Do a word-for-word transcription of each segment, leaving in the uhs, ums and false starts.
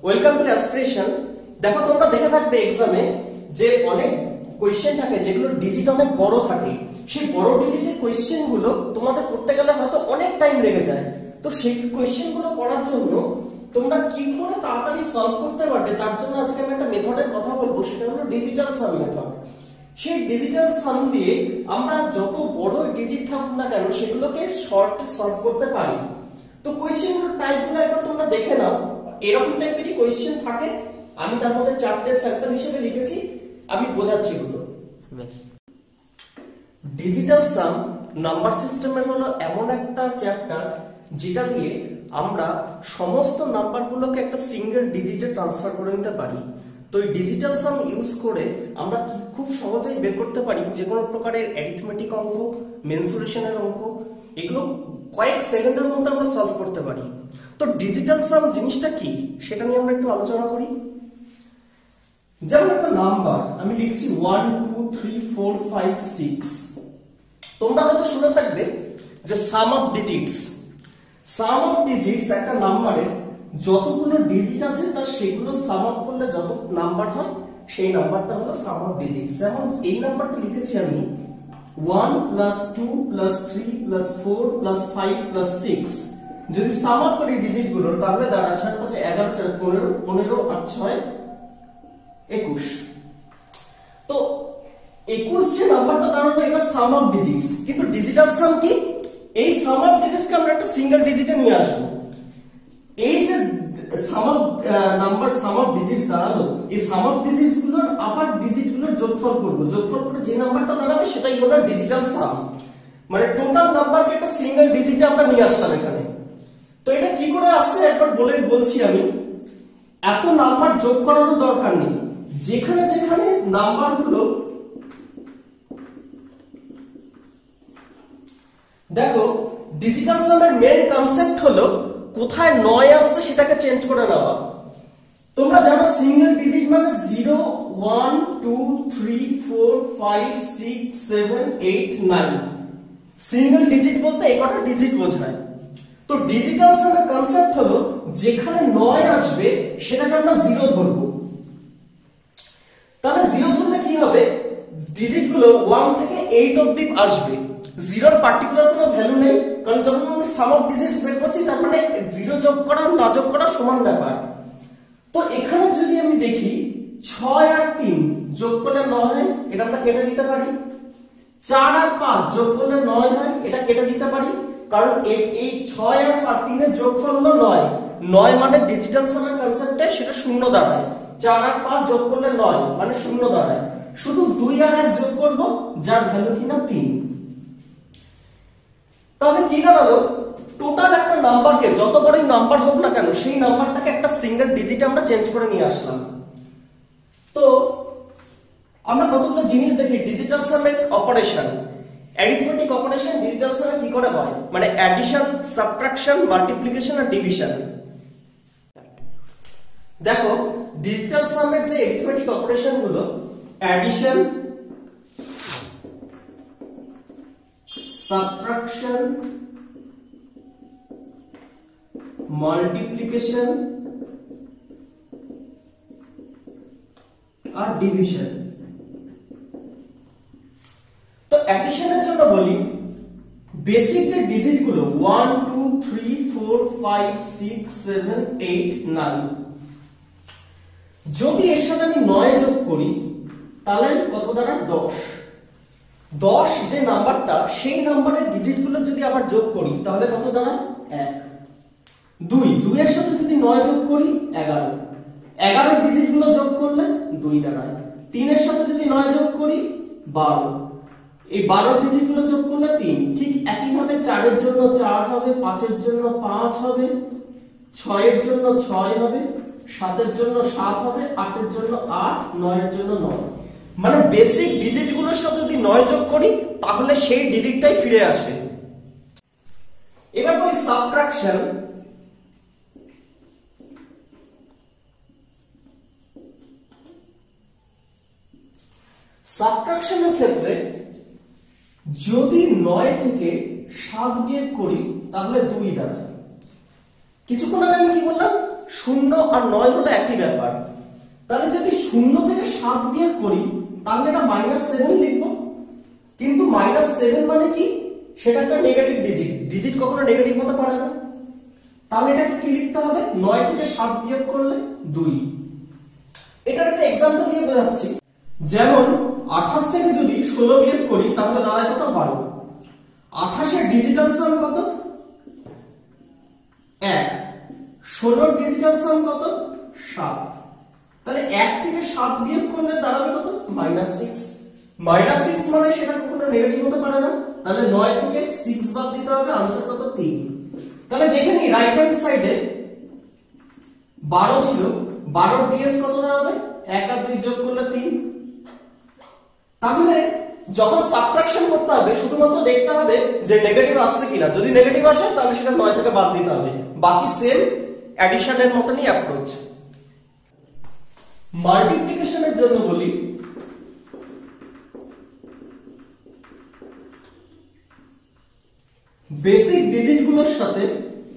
Welcome to aspiration. দেখো তোমরা দেখে থাকবে এক্সামে যে অনেক কোয়েশ্চেন থাকে যেগুলো ডিজিট অনেক বড় থাকে। সেই বড় ডিজিটের কোয়েশ্চেন গুলো তোমাদের করতে গেলে হয়তো অনেক টাইম লেগে যায়। তো সেই কোয়েশ্চেন গুলো করার জন্য তোমরা কি করে তাড়াতাড়ি সলভ করতে পারবে তার জন্য আজকে আমি একটা মেথডের কথা বলবো, সেটা হলো ডিজিটাল সাম মেথড। সেই ডিজিটাল সাম দিয়ে আমরা যত বড় ডিজিট থাকুক না কেন সেগুলোকে শর্টে সলভ করতে পারি। তো কোয়েশ্চেনগুলোর টাইপগুলো একবার তোমরা দেখে নাও। এরকম টাইপেরই কোয়েশ্চেন থাকে, আমি তার মধ্যে চারটে স্যাম্পল হিসেবে লিখেছি, আমি বোঝাচ্ছি এগুলো। ডিজিটাল সাম নাম্বার সিস্টেমের হলো এমন একটা চ্যাপ্টার যেটা দিয়ে আমরা সমস্ত নাম্বারগুলোকে একটা সিঙ্গেল ডিজিটে ট্রান্সফার করে নিতে পারি। তো এই ডিজিটাল সাম ইউজ করে আমরা খুব সহজেই বের করতে পারি যে কোনো প্রকারের অ্যারিথমেটিক অঙ্ক, মেনসুরেশনের অঙ্ক, এগুলো কয়েক সেকেন্ডের মধ্যে আমরা সলভ করতে পারি। তো ডিজিটাল সাম জিনিসটা কি সেটা নিয়ে আমরা একটু আলোচনা করি। যেমন একটা নাম্বার আমি লিখছি one two three four five six. তোমরা হয়তো শুনে থাকবে যে sum of digits. Sum of digits একটা নাম্বারের যতগুলো ডিজিট আছে তার সেগুলো সাম আপ করলে যত নাম্বার হয় সেই নাম্বারটা হলো সাম অফ ডিজিটস। যেমন এই নাম্বারটা লিখেছি আমি one plus two plus three plus four plus five plus six. যদি সাম আপ করি ডিজিট গুলো তাহলে দাঁড়ায় ছয় পাঁচে এগারো, চার পনেরো, পনেরো আর ছয় একুশ। তো একুশ যে নাম্বারটা দাঁড়ানো এটা সাম অফ ডিজিটস। কিন্তু ডিজিটাল সাম কি? এই সাম অফ ডিজিটস কে আমরা একটা সিঙ্গেল ডিজিটে নিয়ে আসবো। এই যে sum of number sum of digits দাঁড়ালো, এই সাম অফ ডিজিটস গুলোর আবার ডিজিট গুলোর যোগফল করব। যোগফল করে যে নাম্বারটা দাঁড়াবে সেটাই হলো ডিজিটাল সাম। মানে টোটাল নাম্বারকে একটা সিঙ্গেল ডিজিটে আমরা নিয়ে আসলাম এখানে। তো এটা কি করে আসছে একবার বলে বলছি আমি। এত নাম্বার যোগ করারও দরকার নেই। যেখানে যেখানে নাম্বারগুলো দেখো, ডিজিটাল সামের মেন কনসেপ্ট হলো কোথায় নয় আসছে সেটাকে চেঞ্জ করে নেওয়া। তোমরা জানো সিঙ্গেল ডিজিট মানে zero, one, two, three, four, five, six, seven, eight, nine. Single digit বলতে এই কটা ডিজিট বোঝায়। তো ডিজিটাল সামের কনসেপ্ট হলো যেখানে নয় আসবে সেটাকে আমরা জিরো ধরবো। তাহলে জিরো ধরলে কি হবে? ডিজিট গুলো ওয়ান থেকে এইট অবধি আসবে। জিরোর পার্টিকুলার কোনো ভ্যালু নেই, কারণ যখন আমি সাম অফ ডিজিটস বের করছি তার মানে জিরো যোগ করা না যোগ করা সমান ব্যাপার। তো এখানে যদি আমি দেখি ছয় আর তিন যোগ করলে নয় হয়, এটা আমরা কেটে দিতে পারি। চার আর পাঁচ যোগ করলে নয় হয়, এটা কেটে দিতে পারি। কারণ এই ছয় আর পাঁচ তিনের যোগফল হলো নয়। নয় মানে ডিজিটাল সামের কনসেপ্টে সেটা শূন্য দাঁড়ায়। চার আর পাঁচ যোগ করলে নয় মানে শূন্য দাঁড়ায়। শুধু দুই আর এক যোগ করব যার ভ্যালু কিনা তিন। তাহলে কি দাঁড়ালো? টোটাল একটা নাম্বারকে যত বড়ই নাম্বার হোক না কেন সেই নাম্বারটাকে একটা সিঙ্গেল ডিজিটে আমরা চেঞ্জ করে নিয়ে আসলাম। তো আমরা কতগুলো জিনিস দেখি ডিজিটাল সামের অপারেশন। অ্যারিথমেটিক অপারেশন ডিজিটাল সামে কি করে হয়, মানে অ্যাডিশন, সাবট্রাকশন, মাল্টিপ্লিকেশন আর ডিভিশন। দেখো ডিজিটাল সামের যে অ্যারিথমেটিক অপারেশন গুলো অ্যাডিশন, সাবট্রাকশন, মাল্টিপ্লিকেশন আর ডিভিশন। তো অ্যাডিশনের জন্য বলি বেসিক যে ডিজিট গুলো one, two, three, four, five, six, seven, eight, nine, যদি এর সাথে আমি নয় যোগ করি তাহলে কত দাঁড়ায়? দশ। দশ যে নাম্বারটা সেই নাম্বারের ডিজিট গুলো যদি আবার যোগ করি তাহলে কত দাঁড়ায়? এক। দুই, দুই এর সাথে যদি নয় যোগ করি এগারো। এগারোর ডিজিট গুলো যোগ করলে দুই দাঁড়ায়। তিনের সাথে যদি নয় যোগ করি বারো। এই বারোর ডিজিট গুলো যোগ করলে তিন। ঠিক একইভাবে চারের জন্য চার হবে, পাঁচের জন্য পাঁচ হবে, ছয়ের জন্য ছয় হবে, সাতের জন্য সাত হবে, আটের জন্য আট, নয়ের জন্য নয়। মানে বেসিক ডিজিট গুলোর সাথে যদি নয় যোগ করি তাহলে সেই ডিজিটটাই ফিরে আসে। এবার বলি সাবট্রাকশন। সাবট্রাকশনের ক্ষেত্রে যদি নয় থেকে সাত বিয়োগ করি তাহলে দুই দাঁড়ায়। কিছুক্ষণ আগে আমি কি বললাম? শূন্য আর নয় হলো একই ব্যাপার। তাহলে যদি শূন্য থেকে সাত বিয়োগ করি তাহলে এটা মাইনাস সেভেন লিখবো, কিন্তু মাইনাস সেভেন মানে কি, সেটা একটা নেগেটিভ ডিজিট, ডিজিট কখনো নেগেটিভ হতে পারে না। তাহলে এটাকে কি লিখতে হবে, নয় থেকে সাত বিয়োগ করলে দুই। এটার একটা এক্সাম্পল দিয়ে বোঝাচ্ছি। যেমন আঠাশ থেকে যদি ষোলো বিয়োগ করি তাহলে দাঁড়ায় কত, বারো। আঠাশের ডিজিটাল সাম কত, এক। ষোলোর ডিজিটাল সাম কত, সাত। তাহলে এক থেকে সাত বিয়োগ করলে দাঁড়াবে কত, মাইনাস সিক্স। মাইনাস সিক্স মানে সেটা কখনো নেগেটিভ হতে পারে না। তাহলে নয় থেকে সিক্স বাদ দিতে হবে, আনসার কত, তিন। তাহলে দেখে নি রাইট হ্যান্ড সাইডে বারো ছিল, বারো ডিএস কত দাঁড়াবে, এক আর দুই যোগ করলে তিন। তাহলে যখন সাবট্রাকশন করতে হবে শুধুমাত্র দেখতে হবে যে নেগেটিভ আসছে কিনা, যদি নেগেটিভ আসে তাহলে সেটা নয় থেকে বাদ দিতে হবে, বাকি সেম অ্যাডিশনের মতনই অ্যাপ্রোচ। মাল্টিপ্লিকেশনের জন্য বলি, বেসিক ডিজিট গুলোর সাথে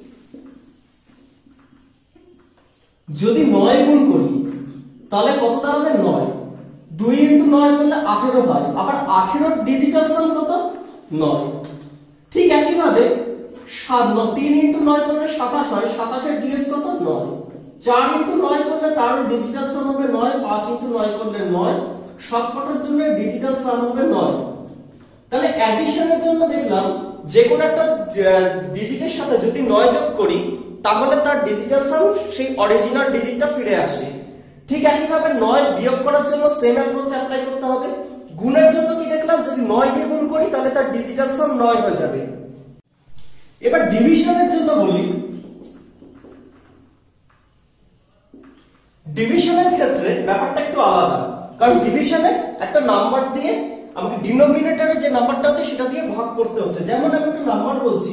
যদি নয় গুণ করি তাহলে কত দাঁড়াবে, নয়। দুই ইন্টু নয় করলে আঠেরো হয়, আবার আঠেরোর ডিজিটাল সাম কত, নয়। ঠিক একইভাবে তিন ইন্টু নয় করলে সাতাশ হয়, সাতাশের ডিএস কত, নয়। চার ইন্টু নয় করলে তারও ডিজিটাল সাম হবে নয়, পাঁচ ইন্টু নয় করলে নয়, সবকটার জন্য ডিজিটাল সাম হবে নয়। তাহলে অ্যাডিশনের জন্য দেখলাম যে কোনো একটা ডিজিটের সাথে যদি নয় যোগ করি তাহলে তার ডিজিটাল সাম সেই অরিজিনাল ডিজিটটা ফিরে আসে। ঠিক একইভাবে নয় বিয়োগ করার জন্য সেম অ্যাপ্রোচ অ্যাপ্লাই করতে হবে। গুণের জন্য কি দেখলাম, যদি নয় দিয়ে গুণ করি তাহলে তার ডিজিটাল সাম নয় হয়ে যাবে। এবার ডিভিশনের জন্য বলি, ডিভিশনের ক্ষেত্রে ব্যাপারটা একটু আলাদা, কারণ ডিভিশনে একটা নাম্বার দিয়ে আমাকে ডিনোমিনেটরে যে নাম্বারটা আছে সেটা দিয়ে ভাগ করতে হচ্ছে। যেমন আমি একটা নাম্বার বলছি,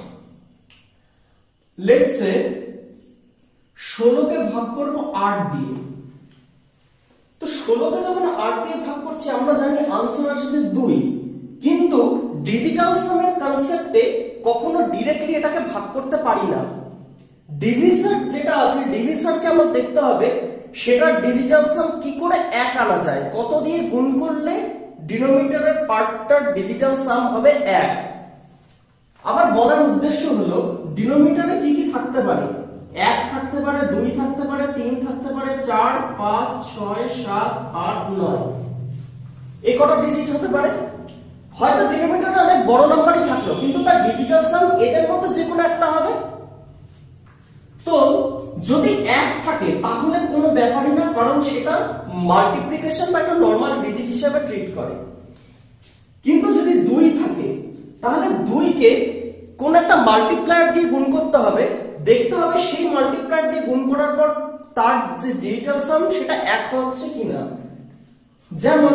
লেটস সে ষোলো কে ভাগ করব আট দিয়ে। তো ষোলো কে যখন আট দিয়ে ভাগ করছি আমরা জানি আনসার আসবে দুই, কিন্তু ডিজিটাল সামের কনসেপ্টে কখনো ডিরেক্টলি এটাকে ভাগ করতে পারি না। ডিভিশন যেটা আছে, ডিভিশনকে আমরা দেখতে হবে সেটার ডিজিটাল সাম কি করে এক আনা যায়, কত দিয়ে গুণ করলে ডিনোমিনেটরের পার্টটার ডিজিটাল সাম হবে এক। আবার বলার উদ্দেশ্য হলো ডিনোমিনেটরে কি কি থাকতে পারে, এক থাকতে পারে, দুই থাকতে পারে, তিন থাকতে পারে, চার, পাঁচ, ছয়, সাত, আট, নয়, এই কটা ডিজিট হতে পারে। হয়তো ডিনোমিনেটরে অনেক বড় নাম্বারই থাকলো কিন্তু তার ডিজিটাল সাম এদের মধ্যে যে কোনো একটা হবে। তো যদি এক থাকে তাহলে কোনো ব্যাপারই না, কারণ সেটা মাল্টিপ্লিকেশন বা একটা নরমাল ডিজিট হিসেবে ট্রিট করে। কিন্তু যদি দুই থাকে তাহলে দুই কে কোন একটা মাল্টিপ্লায়ার দিয়ে গুণ করতে হবে, দেখতে হবে সেই মাল্টিপ্লায়ার দিয়ে গুণ করার পর তার যে ডিজিটাল সাম সেটা এক হচ্ছে কিনা। যেমন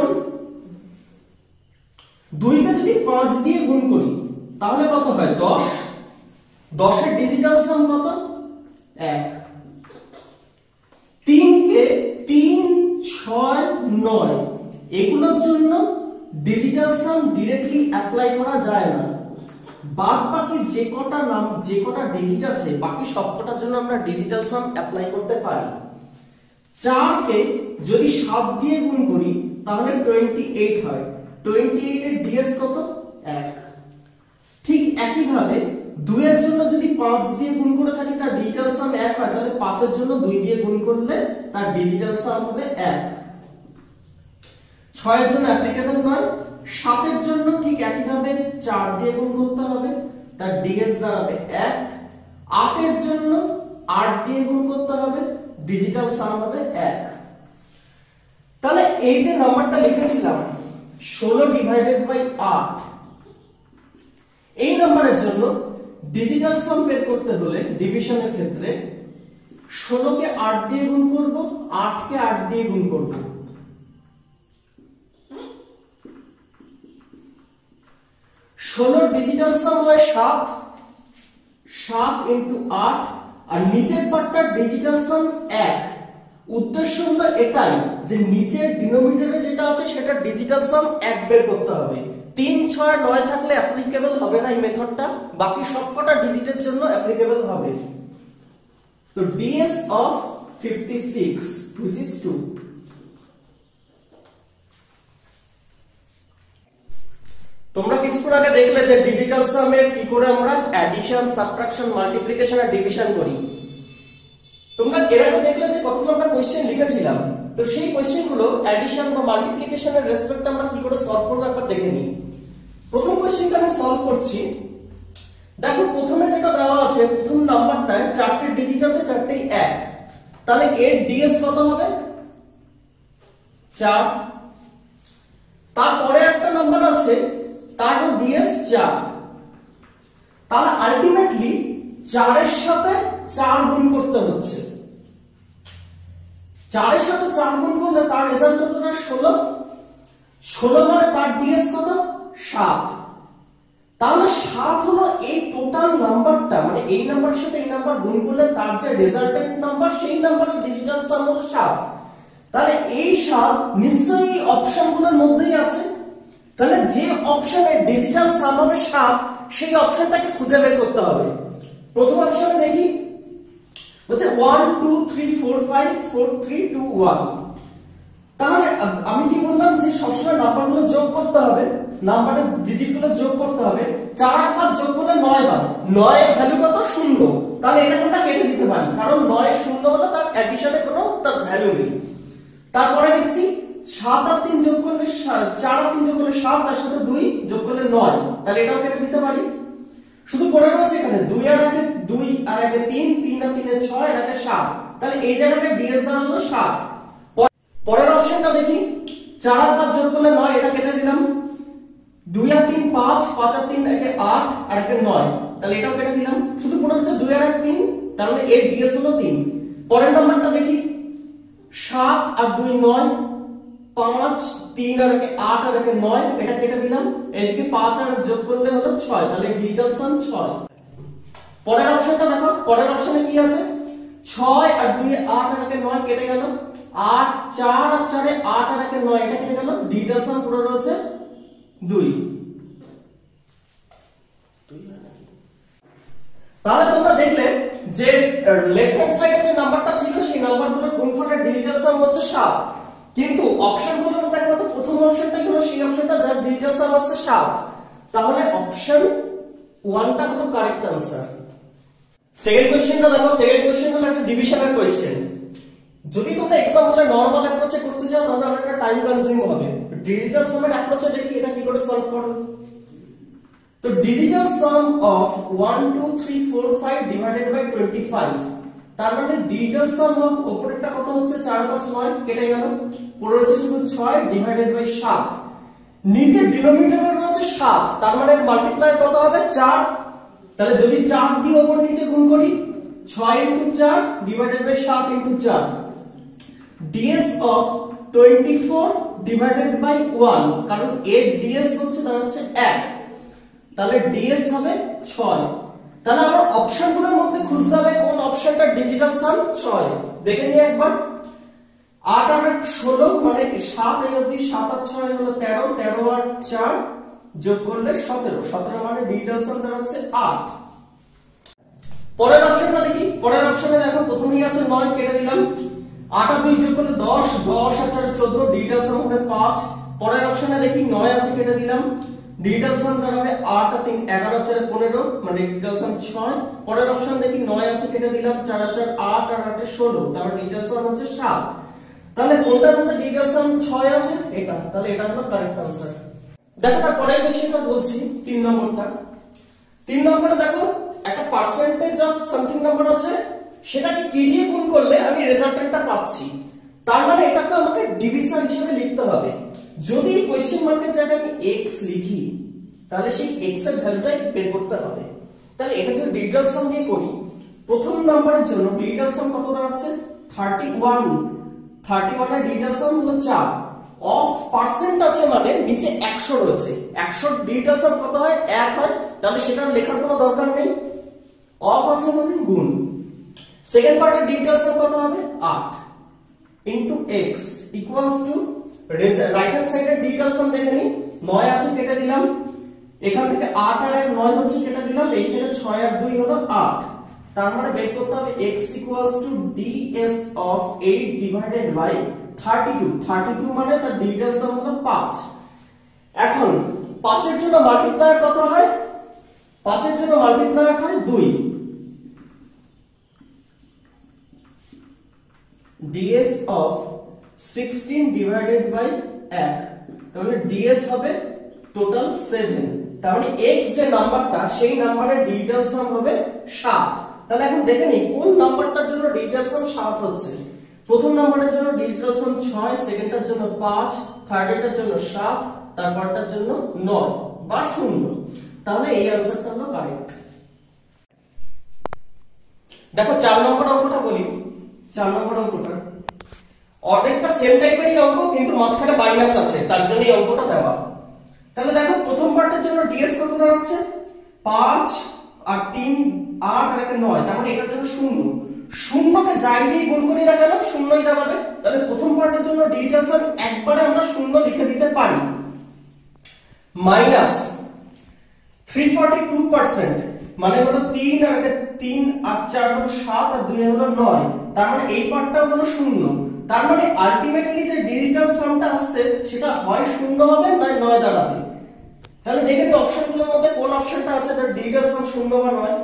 দুই কে যদি পাঁচ দিয়ে গুণ করি তাহলে কত হয়, দশ। দশের ডিজিটাল সাম কত, এক। তিন কে তিন, ছয়, নয় এগুলোর জন্য ডিজিটাল সাম ডিরেক্টলি অ্যাপ্লাই করা যায় না। বাদ বাকি যে কটা নাম যে কটা ডিজিট আছে বাকি সবকটার জন্য আমরা ডিজিটাল সাম অ্যাপ্লাই করতে পারি। চার কে যদি সাত দিয়ে গুণ করি তাহলে আটাশ হয়, আটাশ এর ডিএস কত, এক। ঠিক একই ভাবে দুই এর জন্য যদি পাঁচ দিয়ে গুণ করে থাকি তার ডিজিটাল সাম এক হয়, তাহলে পাঁচ এর জন্য দুই দিয়ে গুণ করলে তার ডিজিটাল সাম হবে এক। ছয় এর জন্য অ্যাপ্লিকেবল নয়। সাত এর জন্য ঠিক একই ভাবে চার দিয়ে গুণ করতে হবে, তার ডিএস দাঁড়াবে এক। আট এর জন্য আট দিয়ে গুণ করতে হবে, ডিজিটাল সাম হবে এক। তাহলে এই যে নাম্বারটা লিখেছিলাম ষোলো ডিভাইডেড বাই আট, এই নাম্বারের জন্য ডিজিটাল সাম বের করতে হলে ডিভিশনের ক্ষেত্রে ষোলো কে আট দিয়ে গুণ করব, আট কে আট দিয়ে গুণ করব। ষোলোর ডিজিটাল সাম হয় সাত, সাত ইন্টু আট, আর নিচের পার্টটার ডিজিটাল সাম এক। উদ্দেশ্য হলো এটাই যে নিচের ডিনোমিনেটরে যেটা আছে সেটা ডিজিটাল সাম এক বের করতে হবে। তিন, ছয়, নয় থাকলে অ্যাপ্লিকেবল হবে না এই মেথডটা, বাকি সবকটা ডিজিটের জন্য অ্যাপ্লিকেবল হবে। তো ds of fifty-six which is two. তোমরা কিছুক্ষণ আগে দেখলে যে ডিজিটাল সামের কি করে আমরা অ্যাডিশন, সাবট্রাকশন, মাল্টিপ্লিকেশন আর ডিভিশন করি। তোমরা এর আগে দেখলে যে কতগুলো আমরা কোশ্চেন লিখেছিলাম, তো সেই কোশ্চেনগুলো অ্যাডিশন বা মাল্টিপ্লিকেশনের রেসপেক্টে আমরা কি করে সলভ করব একবার দেখে নিই। প্রথম কোশ্চেনটা আমি সলভ করছি। দেখো প্রথমে যেটা দেওয়া আছে, প্রথম নাম্বারটায় চারটি ডিজিট আছে, চারটেই এক, তাহলে এর ডিএস কত হবে? চার। তারপরে একটা নাম্বার আছে, তারও ডিএস চার, তাহলে আলটিমেটলি চারের সাথে চার গুণ করতে হচ্ছে। চারের সাথে চার গুণ করলে তার রেজাল্ট কত? না ষোলো। ষোলো মানে তার ডিএস কত? সাত। তাহলে সাত হলো এই টোটাল নাম্বারটা, মানে এই নাম্বারের সাথে এই নাম্বার গুণ করলে তার যে রেজাল্টেন্ট নাম্বার, সেই নাম্বারের ডিজিটাল সাম হলো সাত। তাহলে এই সাত নিশ্চয়ই এই অপশনগুলোর মধ্যেই আছে। তাহলে যে অপশনের ডিজিটাল সাম হবে সাত, সেই অপশনটাকে খুঁজে বের করতে হবে। প্রথম অপশনে দেখি, বলছে one two three four five four three two one। তাহলে আমি কি বললাম যে সবসময় নাম্বারগুলো যোগ করতে হবে, নাম্বারের ডিজিটগুলো যোগ করতে হবে। চার আর পাঁচ যোগ করলে নয় হয়, নয় এর ভ্যালু কত? শূন্য। তাহলে এটা কোনটা কেটে দিতে পারি, কারণ নয় শূন্য হলে তার অ্যাডিশনে কোনো তার ভ্যালু নেই। তারপরে দেখছি সাত আর তিন যোগ করলে, চার আর তিন যোগ করলে সাত, তার সাথে দুই যোগ করলে নয়, তাহলে এটাও কেটে দিতে পারি। শুধু পড়ে রয়েছে এখানে দুই আর একে দুই আর একে তিন, তিন আর তিনে ছয়, আর একে সাত, তাহলে এই জায়গাটায় ডিএস দাঁড়ালো সাত। পরের অপশনটা দেখি, চার আর পাঁচ যোগ করলে নয়, এটা কেটে দিলাম। দুই আর তিন পাঁচ, পাঁচ আর তিন একে আট, আর একে নয়, তাহলে এটাও কেটে দিলাম। শুধু পড়ে রয়েছে দুই আর এক তিন, তার মানে এর ডিএস হলো তিন। পরের নাম্বারটা দেখি, সাত আর দুই নয়, পাঁচ, তিন আর একে আট, আর একে নয়, এটা কেটে দিলাম। এদিকে পাঁচ আর যোগ করলে হলো ছয়, তাহলে ডিজিটাল সাম ছয়। পরের অপশনটা দেখো, পরের অপশনে কি আছে? ছয় আর দুই আট, আর একে নয়, কেটে গেল। আট, চার আর চারে আট, আর একে নয়, এটা কেটে গেল। ডিজিটাল সাম পুরো রয়েছে দুই। তাহলে তোমরা দেখলে যে লেফট হ্যান্ড সাইডে যে নাম্বারটা ছিল, সেই নাম্বারগুলোর গুণফলের ডিজিটাল সাম হচ্ছে সাত, কিন্তু অপশনগুলোর মধ্যে একমাত্র প্রথম অপশনটাই হলো সেই অপশনটা যার ডিজিটাল সাম আসছে সাত। তাহলে অপশন ওয়ানটা হলো কারেক্ট आंसर। সেকেন্ড কোশ্চেনটা দেখো, সেকেন্ড কোশ্চেন হলো একটা ডিভিশনের কোশ্চেন। যদি তোমরা एग्जाम হলে নরমাল অ্যাপ্রোচে করতে যাও, তাহলে অনেকটা টাইম কনজিউম হবে। ডিজিটাল সামের অ্যাপ্রোচে দেখি এটা কি করে সলভ করো। তো digital sum of one two three four five divided by twenty-five, তার মানে ডিজিটাল সাম অফ উপরেরটা কত হচ্ছে? চার পাঁচ নয়, কেটে গেল। পুরো হচ্ছে শুধু ছয় ডিভাইডেড বাই সাত। নিচে ডিনোমিনেটরে রয়েছে সাত, তার মানে মাল্টিপ্লাই কত হবে? চার। তাহলে যদি চার দিয়ে উপর নিচে গুণ করি, ছয় ইনটু চার ডিভাইডেড বাই সাত ইনটু চার, DS of twenty-four divided by one, কারণ এর ডিএস হচ্ছে তার হচ্ছে এক, তাহলে ডিএস হবে ছয়। তাহলে আমার অপশনগুলোর মধ্যে খুঁজতে হবে কোন অপশনটা ডিজিটাল সাম ছয়। দেখে নিয়ে একবার, আট আর আট ষোলো, মানে সাত এই অবধি, সাত আর ছয় হলো তেরো, তেরো আর চার যোগ করলে সতেরো, সতেরো মানে ডিজিটাল সাম দাঁড়াচ্ছে আট। পরের অপশনটা দেখি, পরের অপশনে দেখো প্রথমেই আছে নয়, কেটে দিলাম। আট আর দুই যোগ করলে দশ, দশ আর চার চোদ্দ, ডিজিটাল সাম হবে পাঁচ। পরের অপশনে দেখি নয় আছে, কেটে দিলাম। ডিজিটাল সাম দাঁড়াবে আট আর তিন এগারো, চার পনেরো, মানে ডিজিটাল সাম ছয়। পরের অপশন দেখি নয় আছে, কেটে দিলাম। চার আর চার আট, আর আট ষোলো, তারপর ডিজিটাল সাম হচ্ছে সাত। তাহলে কোনটার মধ্যে ডিজিটাল সাম ছয় আছে? এটা। তাহলে এটা হলো কারেক্ট आंसर। দেখো তার পরের কোশ্চেনটা বলছি, তিন নম্বরটা। তিন নম্বরে দেখো একটা পার্সেন্টেজ অফ সামথিং নাম্বার আছে, সেটাকে কি দিয়ে গুণ করলে আমি রেজাল্টেন্টটা পাচ্ছি। তার মানে এটাকে আমাকে ডিভিশন হিসেবে লিখতে হবে। যদি কোশ্চেন মার্কের জায়গায় আমি x লিখি, তাহলে সেই x এর ভ্যালুটাই বের করতে হবে। তাহলে এটা যদি ডিজিটাল সাম দিয়ে করি, প্রথম নাম্বারের জন্য ডিজিটাল সাম কত দাঁড়াচ্ছে? thirty-one, thirty-one এর ডিজিটাল সাম হলো চার। অফ পার্সেন্ট আছে মানে নিচে একশো রয়েছে, একশো ডিজিটাল সাম কত হয়? এক হয়, তাহলে সেটা লেখার কোনো দরকার নেই। অফ আছে মানে গুণ। সেকেন্ড পার্টের ডিজিটাল সাম কত হবে? আট into x equals to right hand সাইডের ডিজিটাল সাম দেখে নি, নয় আছে, কেটে দিলাম। এখান থেকে আট আর এক নয় হচ্ছে, কেটে দিলাম। এইখানে ছয় আর দুই হলো আট। তার মানে বের করতে হবে x equals to ds of eight divided by thirty-two thirty-two মানে তার ডিজিটাল সাম হলো পাঁচ। এখন পাঁচ এর জন্য মাল্টিপ্লায়ার কত হয়? পাঁচ এর জন্য মাল্টিপ্লায়ার হয় দুই, ds of sixteen divided by one, তাহলে ds হবে টোটাল seven। তার মানে x যে নাম্বারটা সেই নাম্বারের ডিজিটাল সাম হবে সাত। তাহলে এখন দেখে নিই কোন নাম্বারটার জন্য ডিজিটাল সাম সাত হচ্ছে। প্রথম নাম্বারের জন্য ডিজিটাল সাম ছয়, সেকেন্ডটার জন্য পাঁচ, থার্ডেরটার জন্য সাত, তারপরটার জন্য নয় বা শূন্য। তাহলে এই आंसरটা হলো কারেক্ট। দেখো চার নম্বর অঙ্কটা বলি। চার নম্বর অঙ্কটা অর্ডারটা সেম টাইপেরই অঙ্ক, কিন্তু মাঝখানে মাইনাস আছে, তার জন্য এই অঙ্কটা দেওয়া। তাহলে দেখো প্রথম পার্টের জন্য ds কত দাঁড়াচ্ছে? পাঁচ আর তিন আট আর একটা নয়, তার মানে এটার জন্য শূন্য। শূন্যকে যাই দিয়ে গুণ করি না কেন শূন্যই দাঁড়াবে। তাহলে প্রথম পার্টের জন্য ডিজিটাল সাম একবারে আমরা শূন্য লিখে দিতে পারি। মাইনাস তিনশো বয়াল্লিশ পার্সেন্ট মানে হলো তিন আর একটা তিন আর চার হলো সাত আর দুই হলো নয়, তার মানে এই পার্টটা হলো শূন্য। তার মানে আলটিমেটলি যে ডিজিটাল সামটা আসছে সেটা হয় শূন্য হবে না নয় দাঁড়াবে। তাহলে দেখে নিই অপশনগুলোর মধ্যে কোন অপশনটা আছে যার ডিজিটাল সাম শূন্য বা নয়।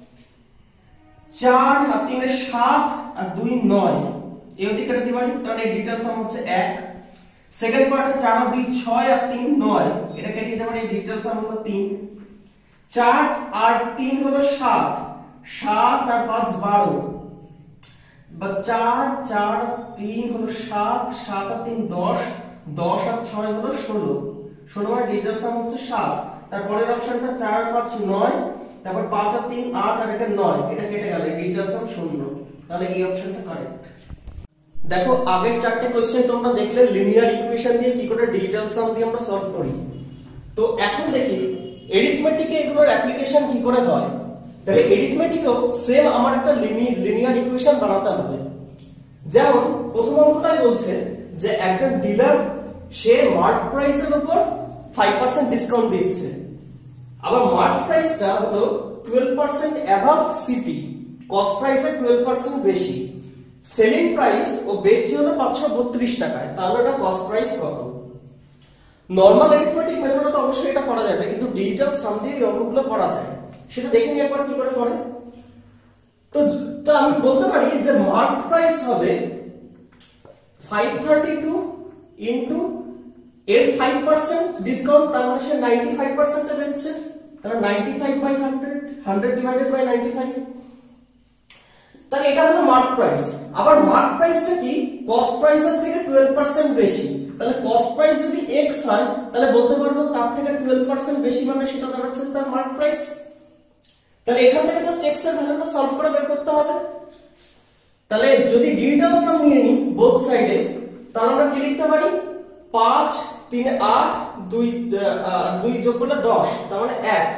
চার আর তিন এর সাত আর দুই নয়, এই ওদিকে দিতে পারি, তাহলে এই ডিজিটাল সাম হচ্ছে এক। সেকেন্ড পার্টে চার আর দুই ছয় আর তিন নয়, এটা কেটে দিতে পারি, এই ডিজিটাল সাম হলো তিন। চার আর তিন হলো সাত, সাত আর পাঁচ বারো, বা চার চার তিন হলো সাত, সাত আর তিন দশ, দশ আর ছয় হলো ষোলো, ষোলো মানে ডিজিটাল সাম হচ্ছে সাত। তারপরের অপশনটা চার আর পাঁচ নয়, তারপর পাঁচ আর তিন আট আর একটা নয়, এটা কেটে গেল, ডিজিটাল সাম শূন্য। তাহলে এই অপশনটা কারেক্ট। দেখো আগের চারটে কোশ্চেন তোমরা দেখলে লিনিয়ার ইকুয়েশন দিয়ে কি করে ডিজিটাল সাম দিয়ে আমরা সলভ করি। তো এখন দেখি এরিথমেটিকে এগুলোর অ্যাপ্লিকেশন কি করে হয়। তাহলে এরিথমেটিকেও সেম আমার একটা লিনিয়ার ইকুয়েশন বানাতে হবে। যেমন প্রথম অঙ্কটাই বলছে যে একজন ডিলার সে মার্ক প্রাইসের উপর পাঁচ পার্সেন্ট ডিসকাউন্ট দিচ্ছে, আবার মার্ক প্রাইসটা হলো বারো পার্সেন্ট অ্যাবাভ সিপি, কস্ট প্রাইসের বারো পার্সেন্ট বেশি। সেলিং প্রাইস ও বেচে হলো পাঁচশো বত্রিশ টাকায়, তাহলে এটা কস্ট প্রাইস কত? নরমাল অ্যারিথমেটিক মেথডে তো অবশ্যই এটা করা যাবে, কিন্তু ডিজিটাল সাম দিয়ে এই অঙ্কগুলো করা যায়, সেটা দেখে নিই একবার কি করে করে। তো তো আমি বলতে পারি যে মার্ক প্রাইস হবে পাঁচশো বত্রিশ ইনটু এর পাঁচ পার্সেন্ট ডিসকাউন্ট, তার মানে সে পঁচানব্বই পার্সেন্ট এ বেচছে, তাহলে পঁচানব্বই বাই একশো, একশো ডিভাইডেড বাই পঁচানব্বই। তাহলে এটা হলো মার্ক প্রাইস। আবার মার্ক প্রাইসটা কি কস্ট প্রাইসের থেকে বারো পার্সেন্ট বেশি, তাহলে কস্ট প্রাইস যদি x হয় তাহলে বলতে পারবো তার থেকে বারো পার্সেন্ট বেশি, মানে সেটা দাঁড়াচ্ছে তার মার্ক প্রাইস। তাহলে এখান থেকে জাস্ট x এর ভ্যালুটা সলভ করে বের করতে হবে। তাহলে যদি ডিজিটাল সাম নিয়ে নি বোথ সাইডে, তাহলে আমরা কি লিখতে পারি? পাঁচ তিন আট, দুই দুই যোগ করলে দশ, তার মানে এক।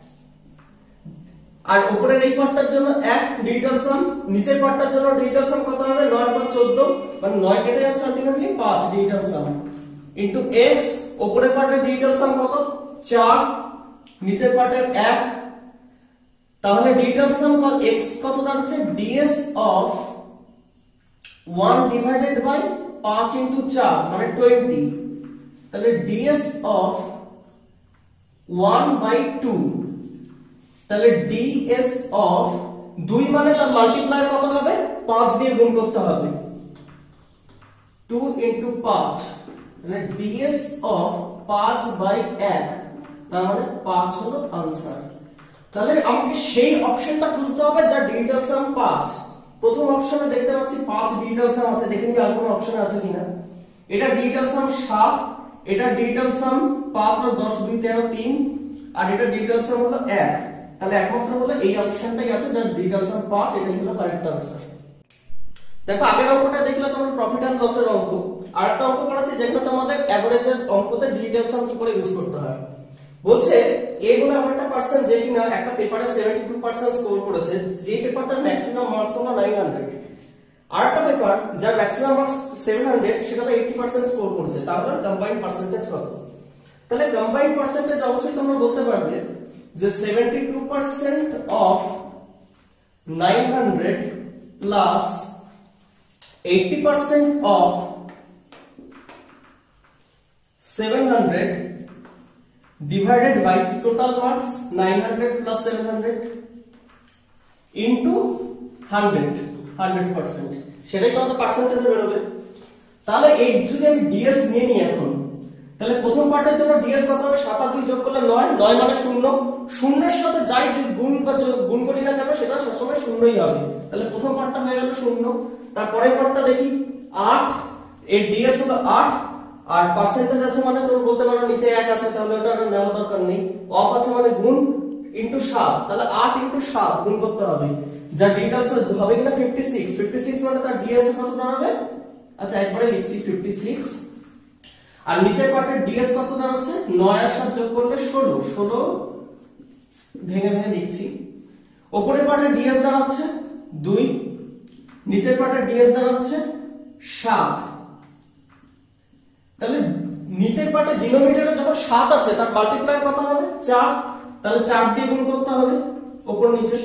আর উপরের এই পার্টটার জন্য এক ডিজিটাল সাম, নিচের পার্টটার জন্য ডিজিটাল সাম কত হবে? নয় আর পাঁচ চোদ্দ, মানে নয় কেটে যাচ্ছে আলটিমেটলি পাঁচ ডিজিটাল সাম ইনটু x। উপরের পার্টের ডিজিটাল সাম কত? চার, নিচের পার্টের এক, তাহলে ডিজিটাল সাম কত x কত দাঁড়াচ্ছে? ds অফ এক ডিভাইডেড বাই পাঁচ ইনটু চার মানে বিশ, তাহলে ds অফ এক বাই দুই, তাহলে ds অফ দুই মানে তার মাল্টিপ্লায়ার কত হবে? পাঁচ দিয়ে গুণ করতে হবে, দুই ইনটু পাঁচ, মানে ds অফ পাঁচ বাই এক, তার মানে পাঁচ হলো आंसर। তাহলে আমাকে সেই অপশনটা খুঁজতে হবে যার ডিজিটাল সাম পাঁচ। প্রথম অপশনে দেখতে পাচ্ছি পাঁচ ডিজিটাল সাম আছে, দেখে নিই আর কোনো অপশন আছে কিনা। এটা ডিজিটাল সাম সাত, এটা ডিজিটাল সাম পাঁচ আর দশ, দুই তেরো তিন, আর এটা ডিজিটাল সাম হলো এক। তাহলে একমাত্র হলো এই অপশনটাই আছে যার ডিজিটাল সাম পাঁচ, এটাই হলো কারেক্ট आंसर। দেখো আগের অঙ্কটা দেখলে তোমরা প্রফিট এন্ড লসের অঙ্ক, আর একটা অঙ্ক করেছে যেখানে তোমাদের এভারেজের অঙ্কতে ডিজিটাল সাম কি করে ইউজ করতে হয়। বলছে এগুলো এমন একটা পার্সন যে কিনা একটা পেপারে বাহাত্তর পার্সেন্ট স্কোর করেছে, যে পেপারটার ম্যাক্সিমাম মার্কস হলো নয়শো, আর একটা পেপার যার ম্যাক্সিমাম মার্কস সাতশো সেটাতে আশি পার্সেন্ট স্কোর করেছে, তাহলে কম্বাইন্ড পার্সেন্টেজ কত? তাহলে কম্বাইন্ড পার্সেন্টেজ অবশ্যই তোমরা বলতে পারবে যে বাহাত্তর percent of nine hundred plus eighty percent of seven hundred divided by total marks nine hundred plus seven hundred into one hundred hundred percent, সেটাই তো আমাদের পার্সেন্টেজে বেরোবে। তাহলে এই যদি আমি ডিএস নিয়ে নিই এখন, তাহলে প্রথম পার্টের জন্য ডিএস কত হবে? সাত আর দুই যোগ করলে নয়, নয় মানে শূন্য, শূন্যের সাথে যাই গুণ বা গুণ করি না কেন সেটা সবসময় শূন্যই হবে। তাহলে প্রথম পার্টটা হয়ে গেল শূন্য। তারপরের পার্টটা দেখি আট, এর ডিএস হলো আট, আর পার্সেন্টেজ আছে মানে তুমি বলতে পারো নিচে এক আছে, তাহলে ওটা নেওয়ার দরকার নেই। অফ আছে মানে গুণ ইনটু সাত, তাহলে আট ইনটু সাত গুণ করতে হবে, যা ডিটেইলস হবে কিনা fifty-six, fifty-six মানে তার ডিএস কত দাঁড়াবে? আচ্ছা একবারে লিখছি fifty-six। আর নিচের পার্টের ডিএস কত দাঁড়াচ্ছে? নয় আর সাত যোগ করলে ষোলো, ষোলো ভেঙে ভেঙে লিখছি। উপরের পার্টের ডিএস দাঁড়াচ্ছে দুই, নিচের পার্টের ডিএস দাঁড়াচ্ছে সাত। তাহলে নিচের পার্টের ডিনোমিনেটরে যখন সাত আছে তার মাল্টিপ্লাই কত হবে? চার, তাহলে চার দিয়ে গুণ করতে হবে উপর নিচে।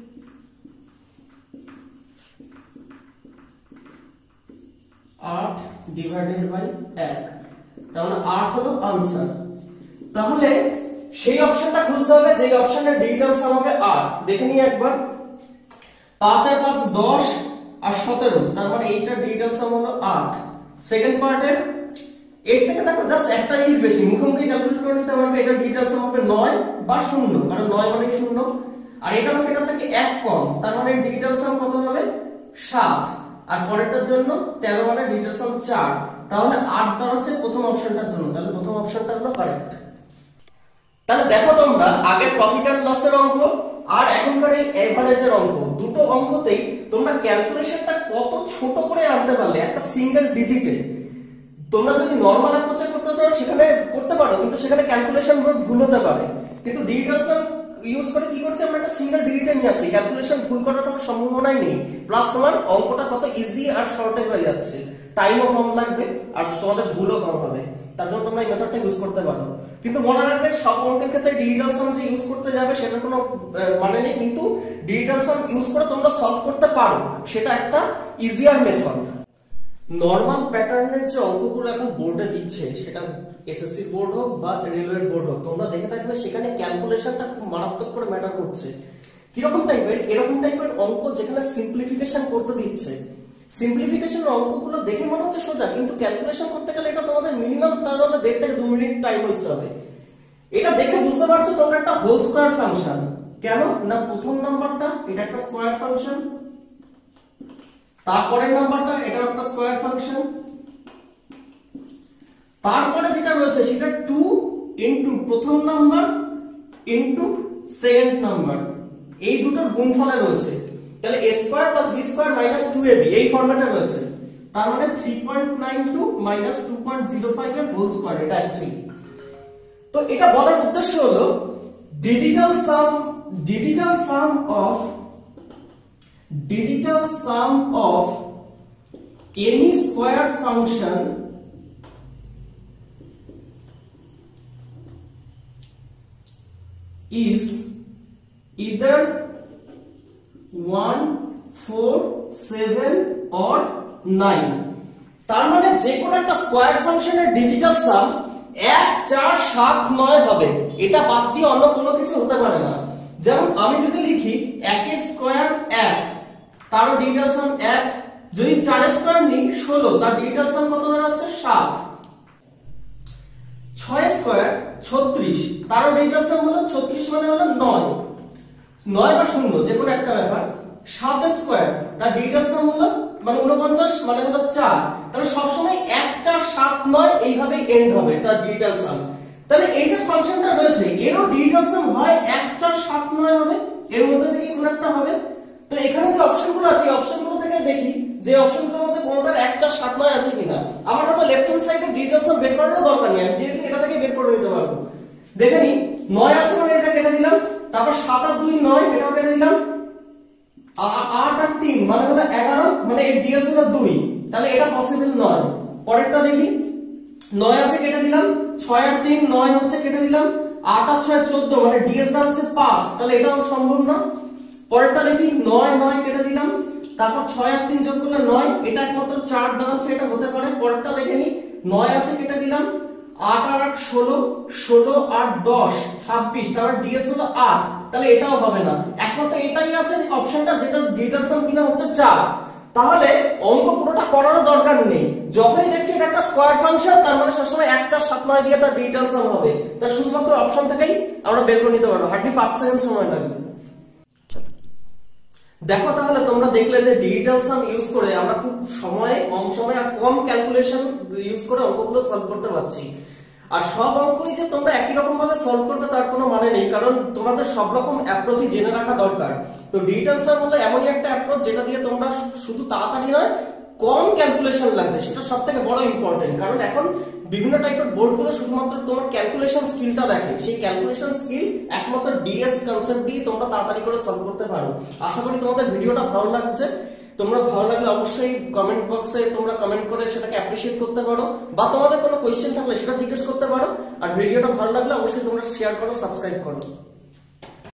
আট ডিভাইডেড বাই এক, তাহলে আট হলো आंसर। তাহলে সেই অপশনটা খুঁজতে হবে যে অপশনের ডিজিটাল সাম হবে আট। দেখে নিই একবার, পাঁচ আর পাঁচ দশ আর সতেরো, তার মানে এইটার ডিজিটাল সাম হলো আট। সেকেন্ড পার্টের এর থেকে দেখো জাস্ট একটা ইউনিট বেশি, মুখোমুখি ক্যালকুলেট করে নিতে পারবে। এটা ডিজিটাল সাম হবে নয় বা শূন্য, কারণ নয় মানে শূন্য, আর এটা থেকে এটা থেকে এক কম, তার মানে ডিজিটাল সাম কত হবে? সাত। আর পরেরটার জন্য তেরো মানে ডিজিটাল সাম চার, তাহলে আট দাঁড়াচ্ছে প্রথম অপশনটার জন্য, তাহলে প্রথম অপশনটা হলো কারেক্ট। তাহলে দেখো তোমরা আগে প্রফিট এন্ড লসের অঙ্ক আর এখনকার এই এভারেজের অঙ্ক, দুটো অঙ্কতেই তোমরা ক্যালকুলেশনটা কত ছোট করে আনতে পারলে একটা সিঙ্গেল ডিজিটে। তোমরা যদি নরমাল অ্যাপ্রোচে করতে চাও সেখানে করতে পারো, কিন্তু সেখানে ক্যালকুলেশন ভুল হতে পারে। কিন্তু ডিজিটাল সাম ইউজ করে কি করছে, আমরা একটা সিঙ্গেল ডিজিটে নিয়ে আসি, ক্যালকুলেশন ভুল করার কোনো সম্ভাবনাই নেই, প্লাস তোমার অঙ্কটা কত ইজি আর শর্টে হয়ে যাচ্ছে, টাইমও কম লাগবে আর তোমাদের ভুলও কম হবে। তার জন্য তোমরা এই মেথডটা ইউজ করতে পারো। কিন্তু মনে রাখবে সব অঙ্কের ক্ষেত্রে ডিজিটাল সাম যে ইউজ করতে যাবে সেটা কোনো মানে নেই, কিন্তু ডিজিটাল সাম ইউজ করে তোমরা সলভ করতে পারো, সেটা একটা ইজিয়ার মেথড। নরমাল প্যাটার্নের যে অঙ্কগুলো এখন বোর্ডে দিচ্ছে, সেটা এসএসসি বোর্ড হোক বা রেলওয়ে বোর্ড হোক, তোমরা দেখে থাকবে সেখানে ক্যালকুলেশনটা খুব মারাত্মক করে ম্যাটার করছে। কিরকম টাইপের? এরকম টাইপের অঙ্ক যেখানে সিম্পলিফিকেশন করতে দিচ্ছে। সিম্পলিফিকেশন অঙ্কগুলো দেখে মনে হচ্ছে সোজা, কিন্তু ক্যালকুলেশন করতে গেলে এটা তোমাদের মিনিমাম তাহলে দেড় থেকে দু মিনিট টাইম ওয়েস্ট হবে। এটা দেখে বুঝতে পারছো তোমরা একটা হোল স্কয়ার ফাংশন। কেন না প্রথম নাম্বারটা এটা একটা স্কয়ার ফাংশন, তারপরের নাম্বারটা এটা একটা স্কয়ার ফাংশন, তারপরে যেটা রয়েছে সেটা টু ইনটু প্রথম নাম্বার ইনটু সেকেন্ড নাম্বার, এই দুটোর গুণফলে রয়েছে। তাহলে a square plus b square minus two a b এই ফরম্যাটে রয়েছে, তার মানে three point nine two minus two point zero five এর হোল স্কয়ার, এটা অ্যাকচুয়ালি। তো এটা বলার উদ্দেশ্য হলো digital sum digital sum of digital sum of any square function is either one, four, seven or nine। তার মানে যে কোনো একটা স্কয়ার ফাংশনের ডিজিটাল সাম এক, চার, সাত, নয় হবে, এটা বাদ দিয়ে অন্য কোনো কিছু হতে পারে না। যেমন আমি যদি লিখি একের স্কয়ার এক, তারও ডিজিটাল সাম এক, যদি চার স্কয়ার নিই ষোলো, তার ডিজিটাল সাম কত দাঁড়াচ্ছে? সাত। ছয় স্কয়ার ছত্রিশ, তারও ডিজিটাল সাম হলো ছত্রিশ মানে হলো নয়, নয় বা শূন্য যে কোনো একটা ব্যাপার। সাত স্কয়ার তার ডিজিটাল সাম হলো মানে ঊনপঞ্চাশ মানে হলো চার, তাহলে সবসময় এক, চার, সাত, নয় এইভাবে এন্ড হবে তার ডিজিটাল সাম। তাহলে এই যে ফাংশনটা রয়েছে এরও ডিজিটাল সাম হয় এক, চার, সাত, নয় হবে, এর মধ্যে থেকে কোন একটা হবে। তো এখানে যে অপশনগুলো আছে এই অপশনগুলো থেকে দেখি যে অপশনগুলোর মধ্যে কোনটার এক, চার, সাত, নয় আছে কিনা। আমার হয়তো লেফট হ্যান্ড সাইডে ডিটেইলস সব বের করার দরকার নেই, আমি ডিরেক্টলি এটা থেকে বের করে নিতে পারবো। দেখে নি নয় আছে মানে এটা কেটে দিলাম, তারপর সাত আর দুই নয় এটাও কেটে দিলাম, আট আর তিন মানে হলো এগারো, মানে এর ডিএস হলো দুই, তাহলে এটা পসিবল নয়। পরেরটা দেখি নয় আছে কেটে দিলাম, ছয় আর তিন নয় হচ্ছে কেটে দিলাম, আট আর ছয় চোদ্দ মানে ডিএস দা হচ্ছে পাঁচ, তাহলে এটাও সম্ভব না। পরেরটা দেখি নয় নয় কেটে দিলাম, তারপর ছয় আর তিন যোগ করলে নয়, এটা একমাত্র চার দাঁড়াচ্ছে, এটা হতে পারে। পরেরটা দেখে নি, নয় আছে কেটে দিলাম, আট আর আট ষোলো, ষোলো আর দশ ছাব্বিশ, তারপর ডিএস হলো আট, তাহলে এটাও হবে না। একমাত্র এটাই আছে অপশনটা যেটা ডিজিটাল সাম কিনা হচ্ছে চার। তাহলে অঙ্ক পুরোটা করারও দরকার নেই, যখনই দেখছি এটা একটা স্কয়ার ফাংশন তার মানে সবসময় এক চার সাত নয় দিয়ে তার ডিজিটাল সাম হবে, তার শুধুমাত্র অপশন থেকেই আমরা বের করে নিতে পারবো, হার্ডলি পাঁচ সেকেন্ড সময় লাগবে। দেখো তাহলে তোমরা দেখলে যে ডিজিটাল সাম ইউজ করে আমরা খুব সময়ে কম সময়ে আর কম ক্যালকুলেশন ইউজ করে অঙ্কগুলো সলভ করতে পারছি। আর সব অঙ্কই যে তোমরা একই রকম ভাবে সলভ করবে তার কোনো মানে নেই, কারণ তোমাদের সব রকম অ্যাপ্রোচই জেনে রাখা দরকার। তো ডিজিটাল সাম হলো এমনই একটা অ্যাপ্রোচ যেটা দিয়ে তোমরা শুধু তাড়াতাড়ি নয় কম ক্যালকুলেশন লাগছে, সেটা সবথেকে বড় ইম্পর্টেন্ট। কারণ এখন বিভিন্ন টাইপের বোর্ডগুলো শুধুমাত্র তোমার ক্যালকুলেশন স্কিলটা দেখে, সেই ক্যালকুলেশন স্কিল একমাত্র ডিএস কনসেপ্ট দিয়ে তোমরা তাড়াতাড়ি করে সলভ করতে পারো। আশা করি তোমাদের ভিডিওটা ভালো লাগছে। তোমরা ভালো লাগলে অবশ্যই কমেন্ট বক্সে তোমরা কমেন্ট করে সেটাকে অ্যাপ্রিশিয়েট করতে পারো, বা তোমাদের কোনো কোয়েশ্চেন থাকলে সেটা জিজ্ঞেস করতে পারো। আর ভিডিওটা ভালো লাগলে অবশ্যই তোমরা শেয়ার করো, সাবস্ক্রাইব করো।